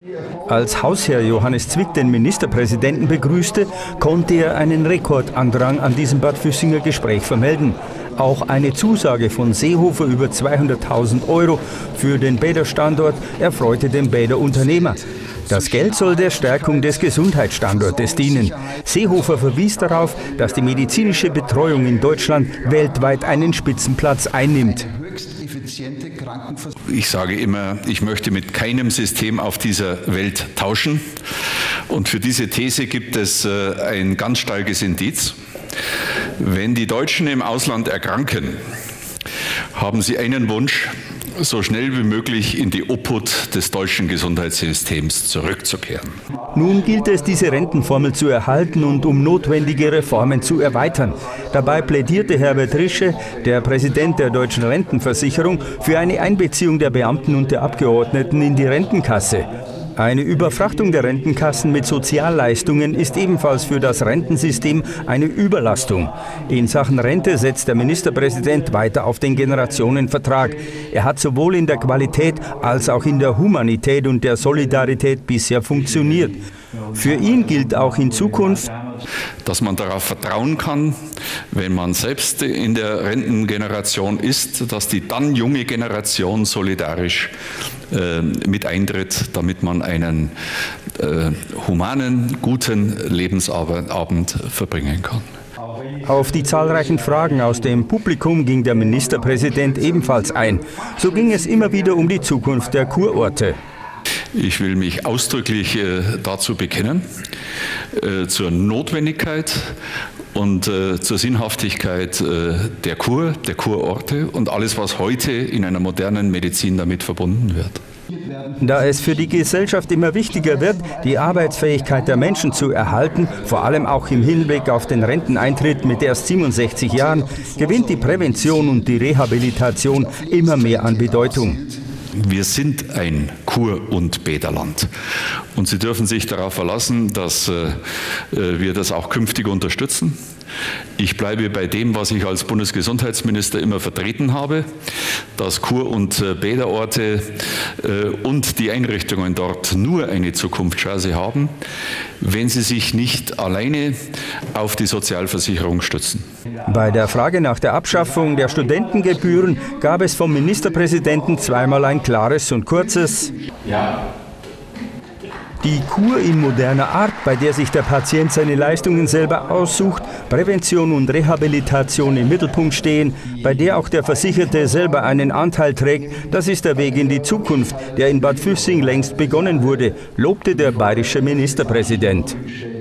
Als Hausherr Johannes Zwick den Ministerpräsidenten begrüßte, konnte er einen Rekordandrang an diesem Bad Füssinger Gespräch vermelden. Auch eine Zusage von Seehofer über 200.000 € für den Bäderstandort erfreute den Bäderunternehmer. Das Geld soll der Stärkung des Gesundheitsstandortes dienen. Seehofer verwies darauf, dass die medizinische Betreuung in Deutschland weltweit einen Spitzenplatz einnimmt. Ich sage immer, ich möchte mit keinem System auf dieser Welt tauschen. Und für diese These gibt es ein ganz starkes Indiz. Wenn die Deutschen im Ausland erkranken, haben sie einen Wunsch, so schnell wie möglich in die Obhut des deutschen Gesundheitssystems zurückzukehren. Nun gilt es, diese Rentenformel zu erhalten und um notwendige Reformen zu erweitern. Dabei plädierte Herbert Rische, der Präsident der Deutschen Rentenversicherung, für eine Einbeziehung der Beamten und der Abgeordneten in die Rentenkasse. Eine Überfrachtung der Rentenkassen mit Sozialleistungen ist ebenfalls für das Rentensystem eine Überlastung. In Sachen Rente setzt der Ministerpräsident weiter auf den Generationenvertrag. Er hat sowohl in der Qualität als auch in der Humanität und der Solidarität bisher funktioniert. Für ihn gilt auch in Zukunft, dass man darauf vertrauen kann, wenn man selbst in der Rentengeneration ist, dass die dann junge Generation solidarisch mit eintritt, damit man einen humanen, guten Lebensabend verbringen kann. Auf die zahlreichen Fragen aus dem Publikum ging der Ministerpräsident ebenfalls ein. So ging es immer wieder um die Zukunft der Kurorte. Ich will mich ausdrücklich dazu bekennen, zur Notwendigkeit und zur Sinnhaftigkeit der Kurorte und alles, was heute in einer modernen Medizin damit verbunden wird. Da es für die Gesellschaft immer wichtiger wird, die Arbeitsfähigkeit der Menschen zu erhalten, vor allem auch im Hinblick auf den Renteneintritt mit erst 67 Jahren, gewinnt die Prävention und die Rehabilitation immer mehr an Bedeutung. Wir sind ein Kur- und Bäderland und Sie dürfen sich darauf verlassen, dass wir das auch künftig unterstützen. Ich bleibe bei dem, was ich als Bundesgesundheitsminister immer vertreten habe, dass Kur- und Bäderorte und die Einrichtungen dort nur eine Zukunftschance haben, wenn sie sich nicht alleine auf die Sozialversicherung stützen. Bei der Frage nach der Abschaffung der Studentengebühren gab es vom Ministerpräsidenten zweimal ein klares und kurzes Ja. Die Kur in moderner Art, bei der sich der Patient seine Leistungen selber aussucht, Prävention und Rehabilitation im Mittelpunkt stehen, bei der auch der Versicherte selber einen Anteil trägt, das ist der Weg in die Zukunft, der in Bad Füssing längst begonnen wurde, lobte der bayerische Ministerpräsident.